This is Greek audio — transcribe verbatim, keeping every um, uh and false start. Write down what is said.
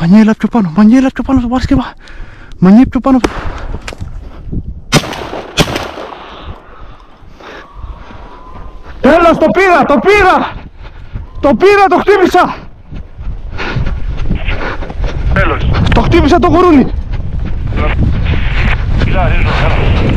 Μανιέλα πιο πάνω, Μανιέλα πιο πάνω στο Παρασκευά. Μανιέλα πιο πάνω. Τέλος, το πήρα, το πήρα! Το πήρα, το χτύπησα! Τέλος. Το χτύπησα το γουρούνι! Κοίτα, ρίχνω,